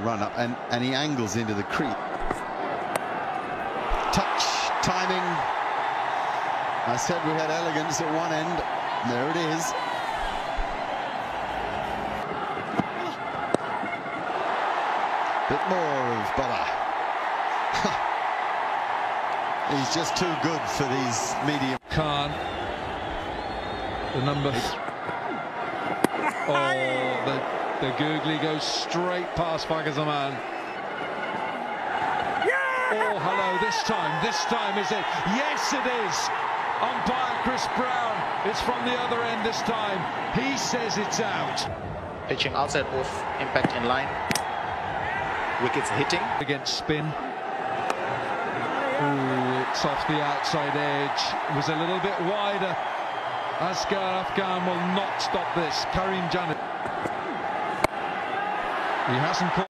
run-up, and he angles into the creep. Touch, timing. I said we had elegance at one end. There it is. Bit more of Baba. He's just too good for these medium. Khan, the number. The googly goes straight past Pakistan. Oh, hello, this time is it? Yes, it is. Umpire Chris Brown, it's from the other end this time. He says it's out. Pitching outside off, impact in line. Wickets hitting. Against spin. Ooh, it's off the outside edge. It was a little bit wider. Afghan will not stop this. Karim Janet. He hasn't caught.